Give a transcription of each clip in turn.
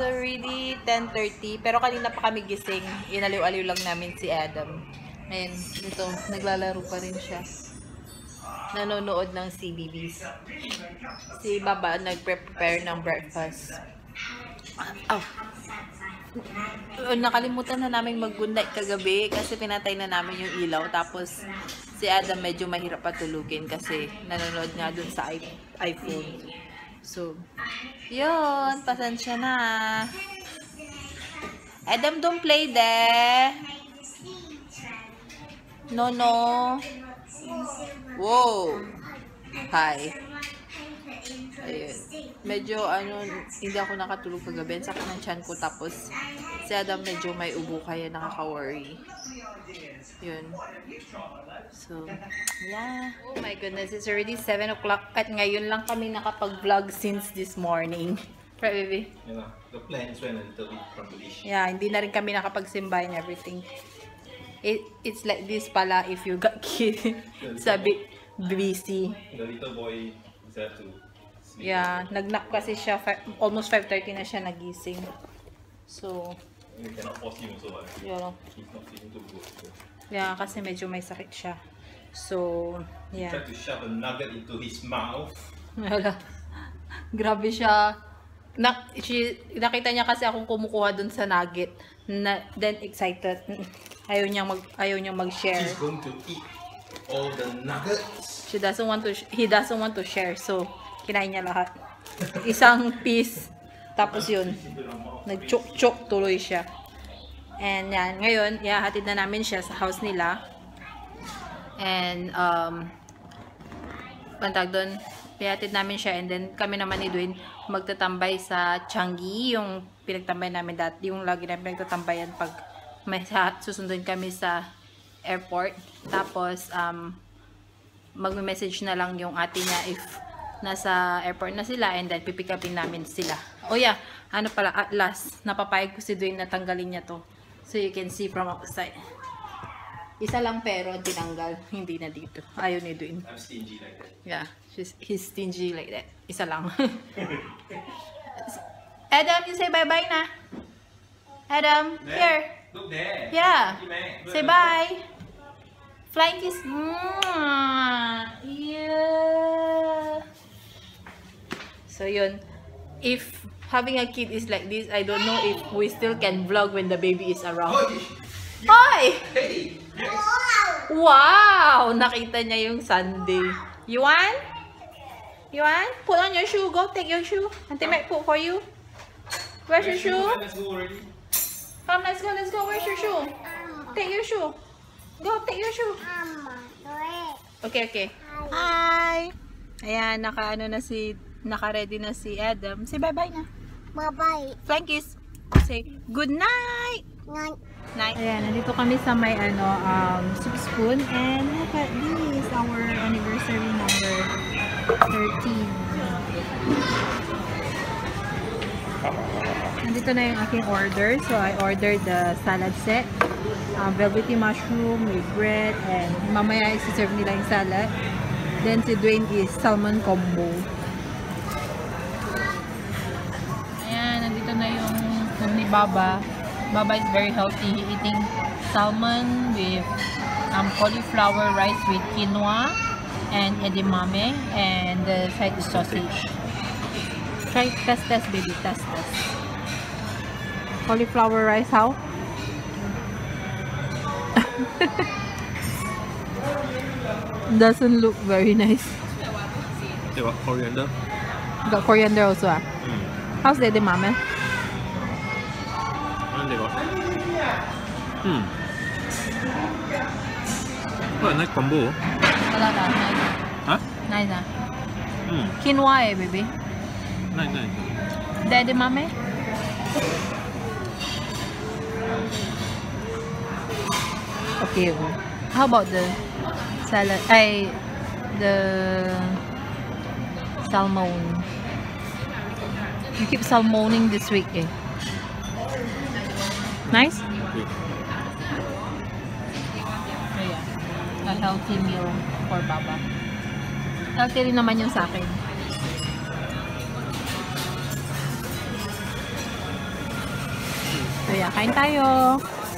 already 10:30. Pero kanina pa kami gising. Inaliw-aliw lang namin si Adam. Ayan, dito. Naglalaro pa rin siya. Nanonood ng CBBS. Si Baba nagprepare ng breakfast. Oh. Nakalimutan na namin mag-good night kagabi kasi pinatay na namin yung ilaw. Tapos si Adam medyo mahirap patulugin kasi nanonood nga dun sa iPhone. So, yun. Pasensya na. Adam, don't play there. No. Wow. Hi. Ayun. Medyo hindi ako nakatulog kagabi. Sakit ng tiyan ko. Tapos si Adam medyo may ubo kaya nakaka-worry. Yun. So, yeah. Oh my goodness. It's already 7 o'clock. At ngayon lang kami nakapag-vlog since this morning. Right, baby? Yeah, the plans went a little bit from Malaysia. Yeah, hindi na rin kami nakapagsimba and everything. It's like this pala if you got kid. It's a bit busy. The little boy is there to sleep. Yeah, nagnap kasi siya. Almost 5:30 na siya nagising. So, You cannot force him also, yun. he's not feeling too good. So. Yeah, kasi medyo may sakit siya. So, yeah. Try to shove a nugget into his mouth. Wala. Grabe siya. Nakita niya kasi akong kumukuha dun sa nugget. Then excited. Ayaw niyang mag-share. He's going to eat all the nuggets. He doesn't want to share. So, kinain niya lahat. Isang piece. Tapos yun. Nag-chok-chok tuloy siya. And yan. Ngayon, hatid na namin siya sa house nila. And, pantag doon, ihatid namin siya. And then, kami naman ni Dwayne magtatambay sa Changi. Yung pinagtambay namin dati. Yung lagi namin pinagtatambayan pag may susundin kami sa airport. Tapos, mag-message na lang yung ate niya if nasa airport na sila, and then pipick upin namin sila. Oh yeah, ano pala, at last, napapayag ko si Dwayne na tanggalin niya to. So you can see from outside. Isa lang pero tinanggal, hindi na dito. Ayaw ni Dwayne. I'm stingy like that. Yeah, he's stingy like that. Isa lang. Adam, you say bye-bye na. Adam, There. here. Look there. Yeah. Look, Say look. bye. Flying kiss. Yeah. So yun. If having a kid is like this, I don't know if we still can vlog when the baby is around. Hi! Hey! Yes! Wow! Nakita niya yung Sunday. You want? You want? Put on your shoe. Go take your shoe. Auntie might put for you. Where's your shoe? Let's go already. Come, let's go, let's go. Where's your shoe? Take your shoe. Go, take your shoe. Okay, okay. Hi! Ayan, naka-ready na si Adam. Say bye-bye na. Bye-bye. Flying kiss. Say, good night! Night. Night. Ayan, nandito kami sa may soup spoon. And look at this, our anniversary number 13. Nandito na yung aking order. So, I ordered the salad set. Velvety mushroom with bread. And mamaya isi-serve nila yung salad. Then, si Dwayne is salmon combo. Ayan, nandito na yung ni Baba. Baba is very healthy. He eating salmon with cauliflower rice with quinoa and edamame. And the side is sausage. Try, test, baby. Test. Cauliflower rice, how? Doesn't look very nice. They got coriander. Got coriander also, ah? How's the edamame? And they got... What a nice combo. Wala na, nice. Huh? Nice, ah. Quinoa eh, baby. Nice. The edamame? Okay. How about the salad? The salmon. You keep salmoning this week, eh? Nice? Okay. So yeah, a healthy meal for Baba. Healthy rin naman yung sa akin. yeah, kain tayo.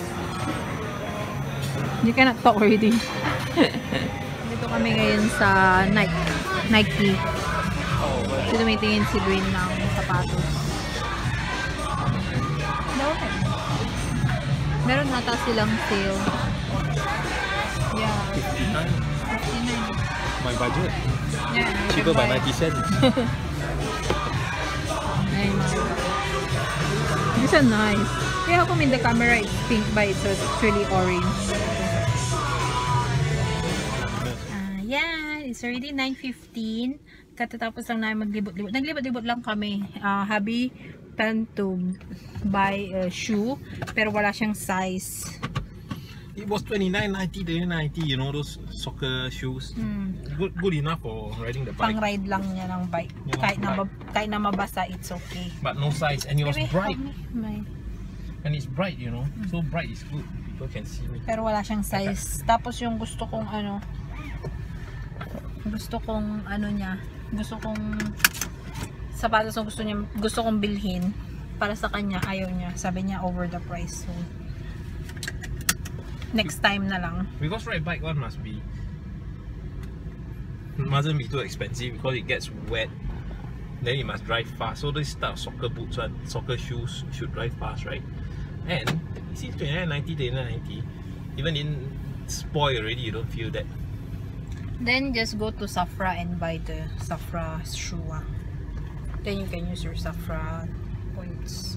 You cannot talk already. Dito kami ngayon sa Nike. So, tumitingin si Dwayne ng sapatos. Meron nata silang sale. Yeah. 59. My budget. Yeah, Cheaper by 90 cents. These are nice. Kaya how come in the camera it's pink but it's really orange? Yeah, it's already 9:15. Katatapos lang namin maglibot-libot. Naglibot-libot lang kami. Hubby planned to buy a shoe pero wala siyang size. It was 29.90 to 90. You know those soccer shoes. Good enough for riding the bike. Pang ride lang niya ng bike. Yeah, Kahit na mabasa, it's okay. But no size, and it was Maybe bright. help me. And it's bright, you know. So bright is good. People can see me. Pero wala siyang size. Tapos yung gusto kong sapatos ang gusto kong bilhin para sa kanya, ayaw niya. Sabi niya over the price. So next time na lang. Because ride bike one mustn't be too expensive because it gets wet. Then you must drive fast. So this type of soccer boots and soccer shoes should drive fast, right? And you see 29.90, 29.90. Even in spoil already, you don't feel that. Then just go to Safra and buy the Safra shoe. Then you can use your Safra points.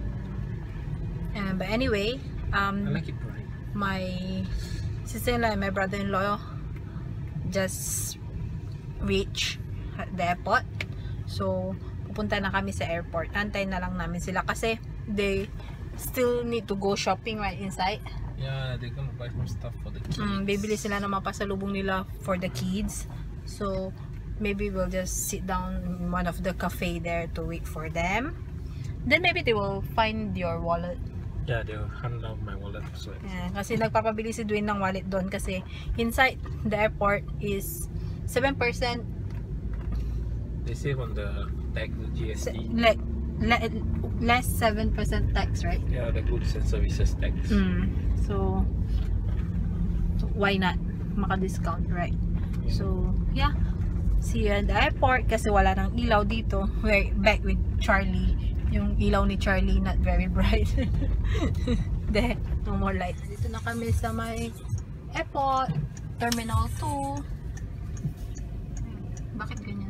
But anyway, I like it bright. my sister-in-law and my brother-in-law just reached the airport. So, pupunta na kami sa airport. Antay na lang namin sila kasi they still need to go shopping right inside. Yeah, they're gonna buy some stuff for the kids. Bibili sila ng mga pasalubong nila for the kids. So, maybe we'll just sit down in one of the cafe there to wait for them. Then maybe they will find your wallet. Yeah, they'll hand out my wallet. So Kasi nagpapabili si Dwayne ng wallet doon kasi inside the airport is 7%. they save on the tag, the GST. Less 7% tax, right? Yeah, the goods and services tax. So why not? Maka-discount, right? So, yeah. See you at the airport kasi wala nang ilaw dito. We're back with Charlie. Yung ilaw ni Charlie not very bright. There, no more lights. Dito na kami sa may airport. Terminal 2. Bakit ganyan?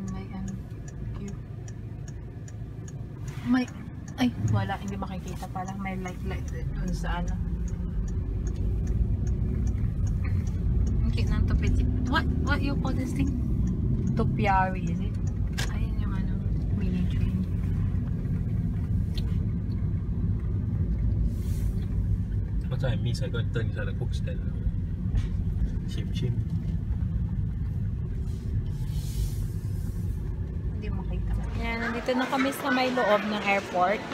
Ay, wala, hindi makikita pala. May light dun sa Okay, nang tupit. What you call this thing? Topiary, is it? Ayun yung mini train. What I miss, I got to turn inside the cook stand. Chim. Hindi makita. Yan, nandito na kami sa may loob ng airport.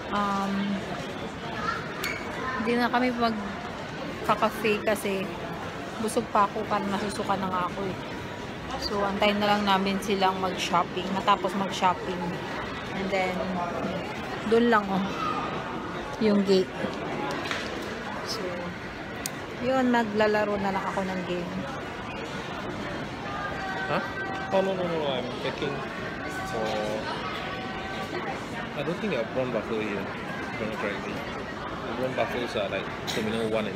Hindi na kami magka-cafe kasi busog pa ako, parang nasusuka na nga ako eh. So, antayin na lang namin silang mag-shopping, matapos mag-shopping. And then, doon lang yung gate. So, yun, maglalaro na lang ako ng game. Huh? Oh no, I'm checking. I don't think there are prawn buffalo here, if I'm not correctly. The prawn buffaloes are like terminal 1 and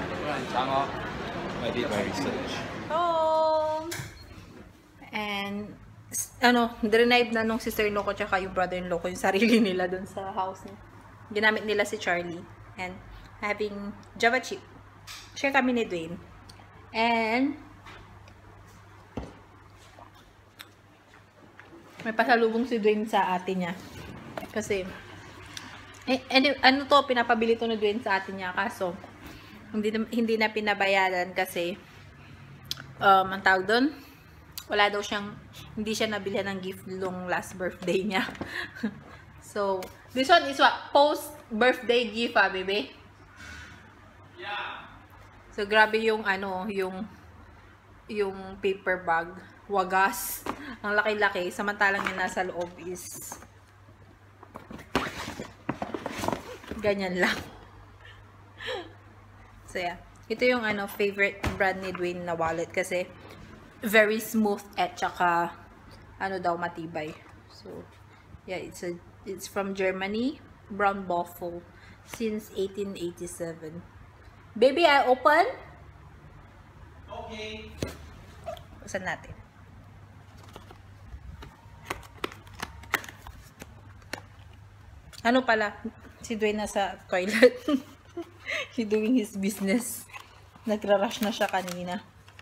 2. I did my research. Home! And, denied na nung sister-in-law ko tsaka yung brother-in-law ko yung sarili nila dun sa house niya. Ginamit nila si Charlie. And, having Java chip. Share kami ni Dwayne. And, may pasalubong si Dwayne sa ate niya. Kasi, pinapabili to ni Dwayne sa ate niya. Kaso, hindi na pinabayaran kasi, ang tawag doon, wala daw hindi siya nabilihan ng gift nung last birthday niya. So, this one is what? Post-birthday gift, baby? Yeah. So, grabe yung, yung paper bag. Wagas. Ang laki-laki. Samantalang yung nasa loob is ganyan lang. So yeah, ito yung favorite brand ni Dwayne na wallet kasi very smooth at saka matibay. So yeah, it's from Germany, Brown Buffalo, since 1887. Baby, I open? Okay. Buksan natin. Ano pala? Si Dwayne nasa toilet. He doing his business. Nagra-rush na siya kanina.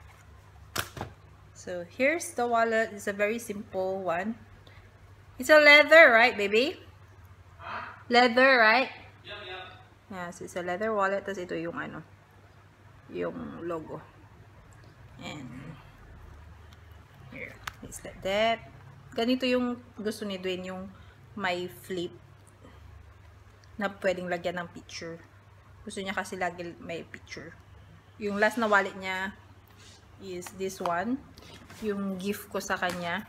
So, here's the wallet. It's a very simple one. It's a leather, right, baby? Leather, right? Yep. Yeah, so it's a leather wallet. Tapos ito yung yung logo. And here, it's like that. Ganito yung gusto ni Dwayne, yung may flip na pwedeng lagyan ng picture. Gusto niya kasi lagi may picture. Yung last na wallet niya is this one. Yung gift ko sa kanya.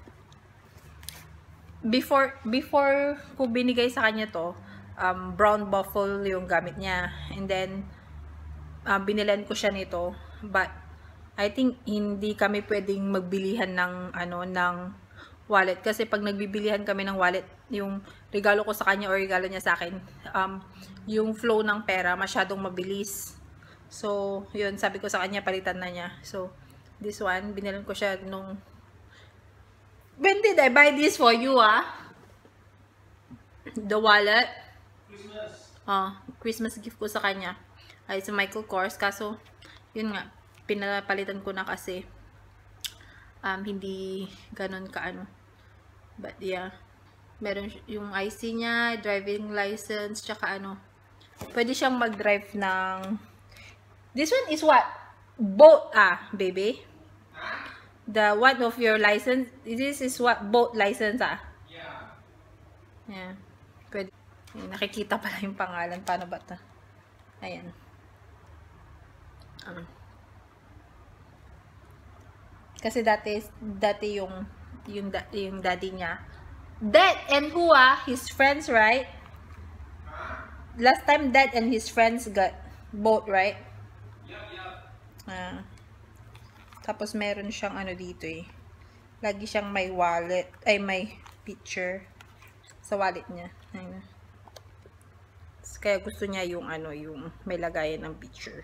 Before ko binigay sa kanya to, Brown Buffalo yung gamit niya. And then, binilan ko siya nito. But, I think hindi kami pwedeng magbilihan ng ng wallet kasi pag nagbibilihan kami ng wallet, yung regalo ko sa kanya o regalo niya sa akin, yung flow ng pera masyadong mabilis. So, yun, sabi ko sa kanya, palitan na niya. So, this one, binilan ko siya nung, when did I buy this for you, The wallet. Christmas gift ko sa kanya. It's a Michael Kors, kaso, yun nga, pinapalitan ko na kasi, hindi ganun But yeah, meron yung IC niya, driving license, tsaka pwede siyang mag-drive ng, this one is what? Boat, baby? The one of your license, this is what? Boat license, Yeah. Pwede. Nakikita pala yung pangalan. Paano ba ito? Ayan. Kasi dati yung daddy niya. Dad and who his friends, right? Last time Dad and his friends got boat, right? Yep. Tapos meron siyang dito lagi siyang may wallet, ay may picture sa wallet niya. Ayun. Kaya gusto niya yung yung may lagayan ng picture.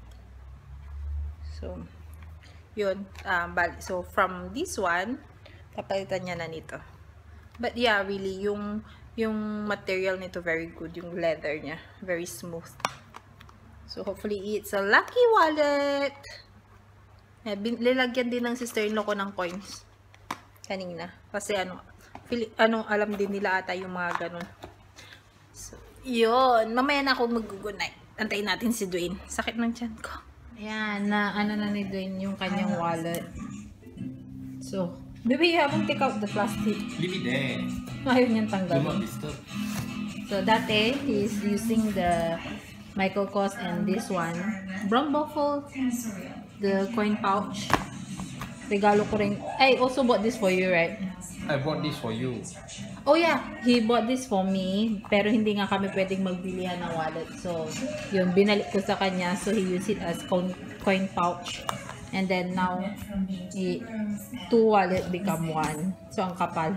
So, yun. So, from this one, papalitan niya na nito. But yeah, really, yung material nito very good. Yung leather niya, very smooth. So, hopefully, it's a lucky wallet. Lilagyan din ng sister-in-law ko ng coins. Kanina. Kasi alam din nila ata yung mga ganun. So, yun. Mamaya na ako mag-good night. Antayin natin si Dwayne. Sakit ng tiyan ko. Ayan, na ni Dwayne yung kanyang wallet. So, baby, you haven't take out the plastic. Leave it there. Ayaw niyang Do not tanggalin. disturb. So, dati, he's using the Michael Kors and this one. Brown Buffalo, the coin pouch. Regalo ko rin. I also bought this for you, right? I bought this for you. Oh yeah, he bought this for me, pero hindi nga kami pwedeng magbilihan ng wallet. So, yun, binalik ko sa kanya. So, he used it as coin pouch. And then now, two wallet become one. So, ang kapal.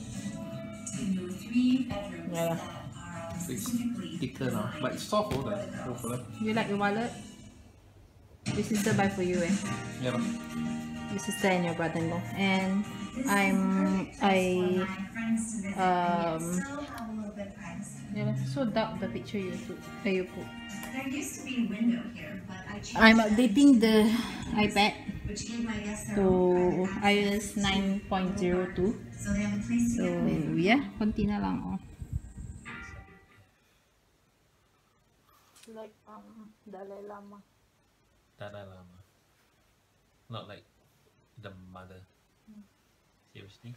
Yeah. It's thicker now, but it's soft older. You like your wallet? Your sister buy for you, Yeah. Your sister and your brother-in-law. And yeah, so dark the picture you put. There used to be a window here, but I changed I'm that, updating the iPad which gave my guests their to own private iOS 9.02. so they have a place to So, get away. yeah, konti na lang, Like, Dalai Lama. Dalai Lama. Not like the mother. Seriously?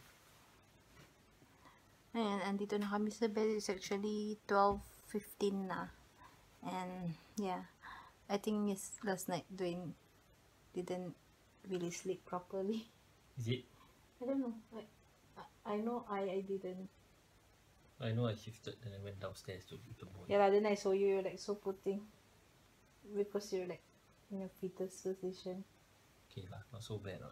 Ayan, andito na kami sa bed. It's actually 12:15 na. And, yeah. I think last night Dwayne didn't really sleep properly. Is it? I don't know. I know I didn't. I know I shifted and I went downstairs to the boy. Yeah, then I saw you, you're like so putting. because you're like in a fetus position. Okay lah, not so bad.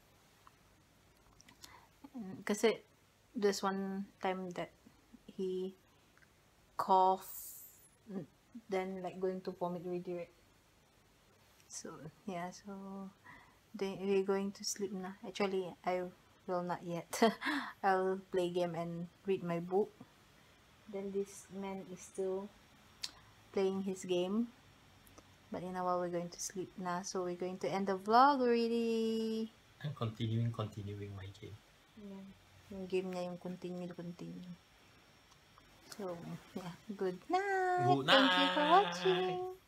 Kasi there's one time that he coughed, then like going to vomit already, right? So yeah, so we're going to sleep now. Actually, I will not yet. I'll play game and read my book. Then this man is still playing his game. But in a while, we're going to sleep now. So we're going to end the vlog already. I'm continuing my game. Yeah. Yung game niya yung continue. So, yeah. Good night. Good Thank you for night. watching.